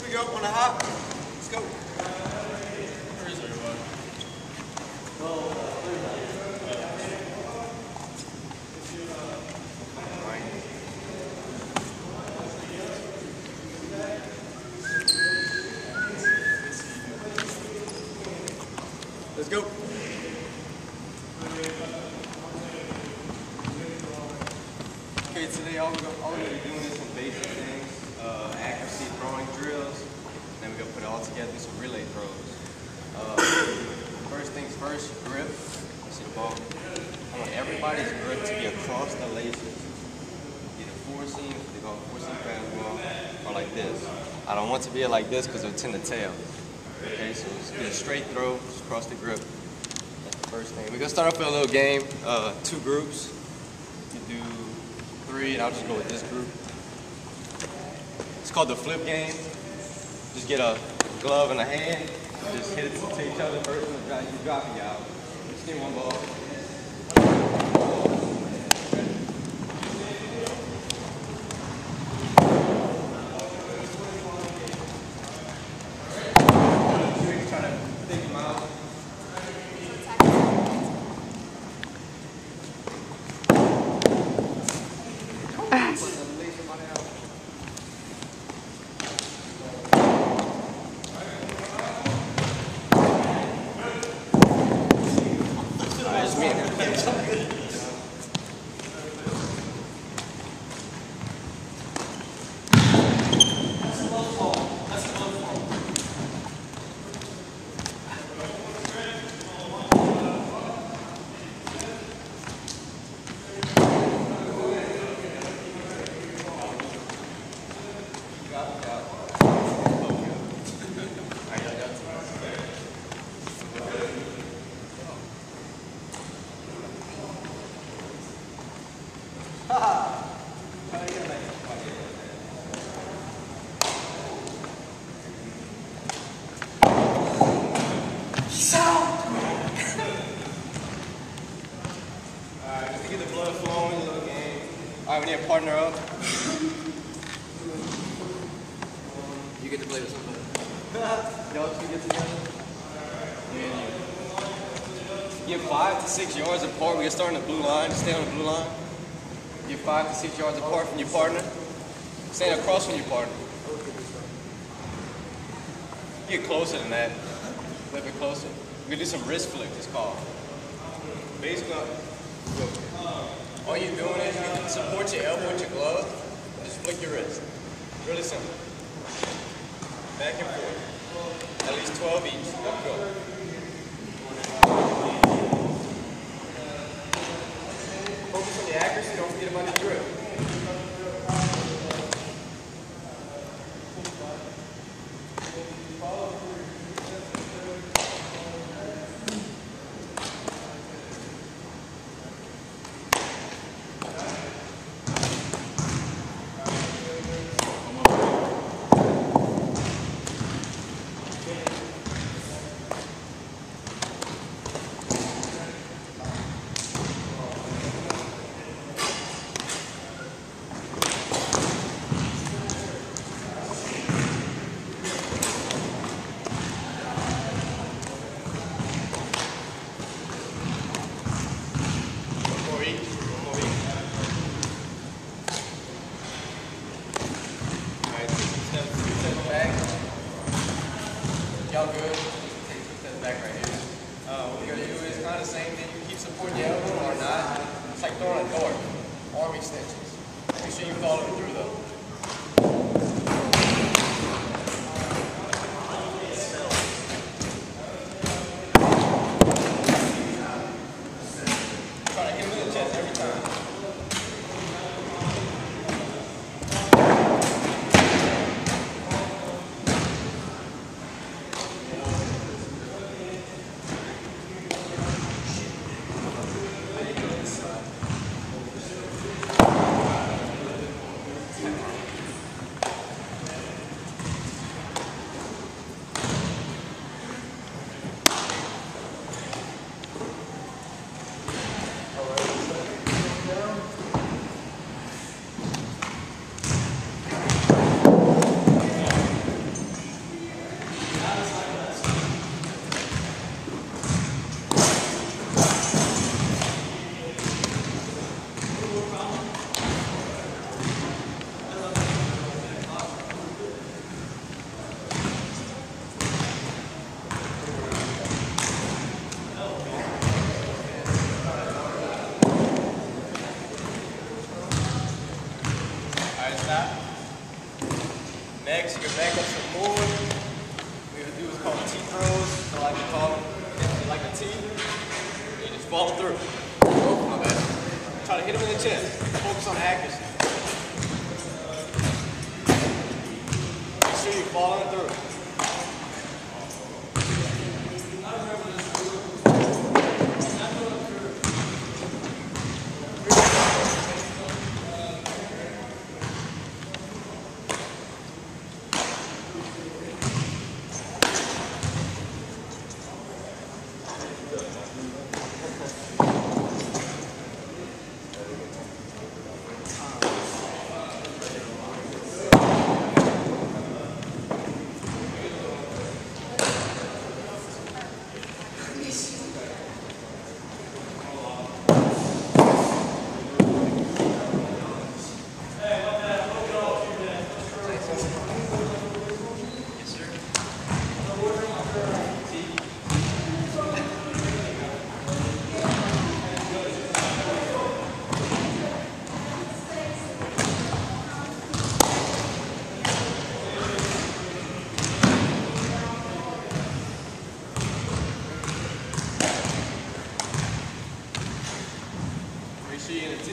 we go. On a hop. Let's go. Where is everyone? Let's go. Okay, today all we're going to be doing is some basic things, accuracy throwing drills, then we're going to put it all together, do some relay throws. First things first, grip. See the ball? I want everybody's grip to be across the laces. Either four seams, they call it four seam fastball, or like this. I don't want to be like this because it'll tend to tail. Okay, so just get a straight throw, just across the grip. That's the first thing. We're going to start off with a little game, 2 groups. You do 3, and I'll just go with this group. It's called the flip game. Just get a glove in a hand, just hit it to each other first, and you're dropping out. Just need one ball. Alright, we need a partner up. You get to play with somebody. Y'all two get together. And you get 5 to 6 yards apart. We get started on the blue line. Stay on the blue line. Get 5 to 6 yards apart from your partner. Stand across from your partner. Get closer than that. A little bit closer. We're gonna do some wrist flick, it's called. Basically, all you're doing is you support your elbow with your glove, and just flick your wrist. Really simple. Back and forth. At least 12 each. Let's go. Focus on the accuracy, don't forget about the grip. Y'all good? Take 2 steps back right here. What you're going to do is kind of the same thing. You keep supporting your elbow or not. It's like throwing a dart. Arm extensions. Make sure you follow it through though. Try to hit him in the chest every time. you can back up some more. What we're gonna do is called Tthrows. I like to call them. Like a T. You just follow through. Oh, my bad. Try to hit him in the chest. Focus on the accuracy. Make sure you're following through. She in a T.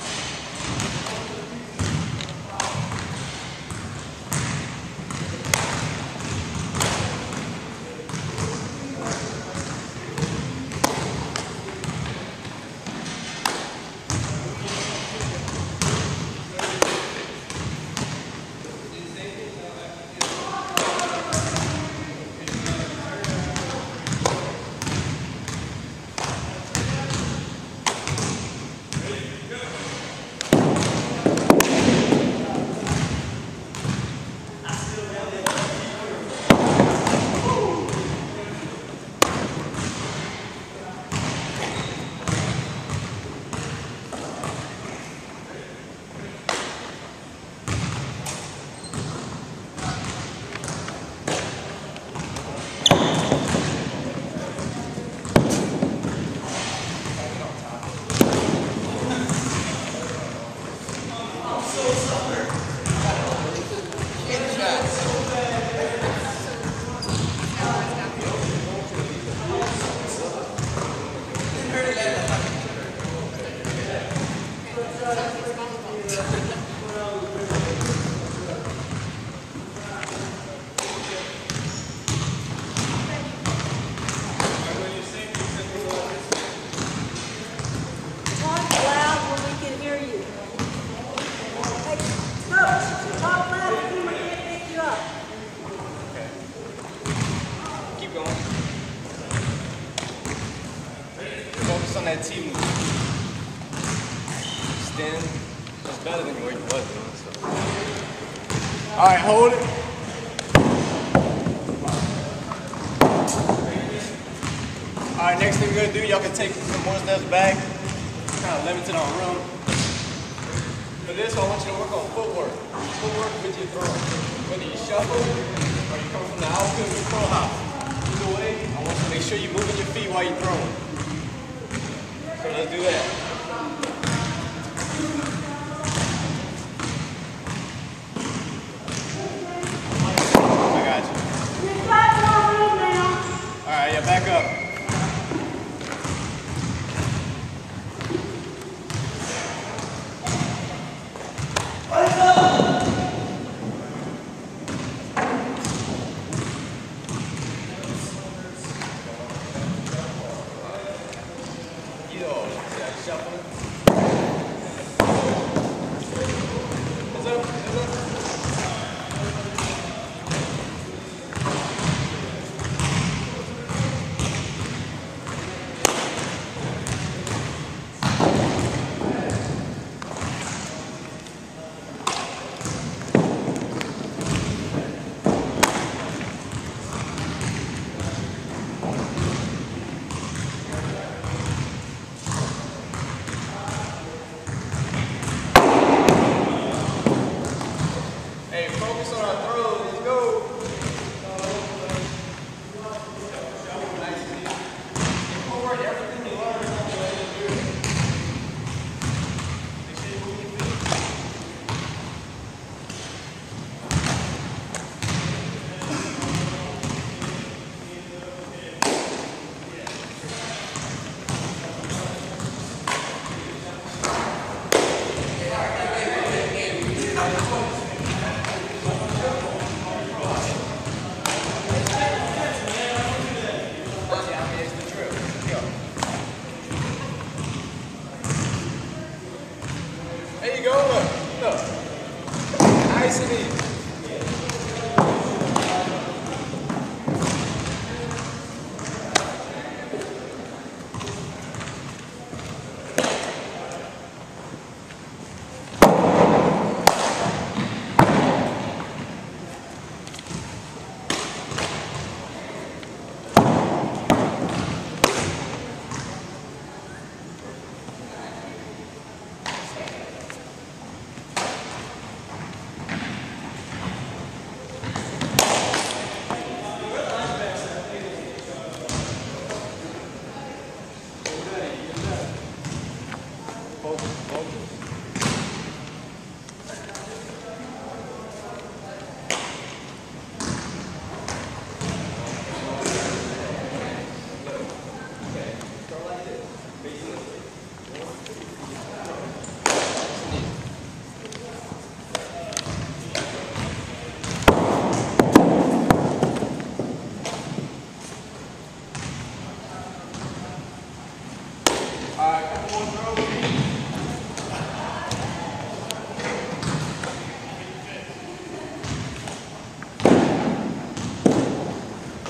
Focus on that T move. Stand. That's better than what you was doing. So. Alright, hold it. Alright, next thing we're gonna do, y'all can take some more steps back. Kind of limited on room. For this, I want you to work on footwork. Footwork with your throw. Whether you shuffle or you come from the outfield with throw hop. Either way, I want you to make sure you're moving your feet while you're throwing. So let's do that. I got you. Alright, yeah, back up. Shuffle.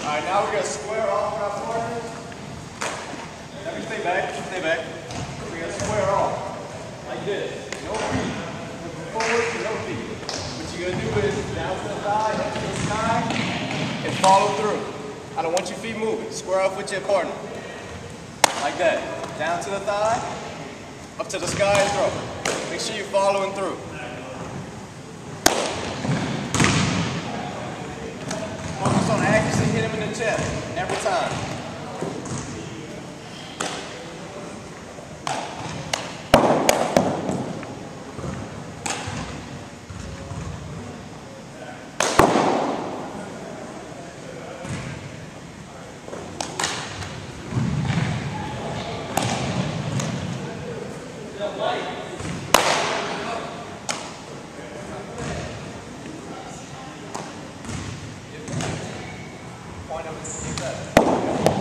Alright, now we're going to square off our partners. Let me stay back, stay back. We're going to square off. Like this. No feet. Looking forward to no feet. What you're going to do is down to the thigh, up to the sky, and follow through. I don't want your feet moving. Square off with your partner. Like that. Down to the thigh, up to the sky and throw. Make sure you're following through. Focus on accuracy, hit him in the chest every time. Point of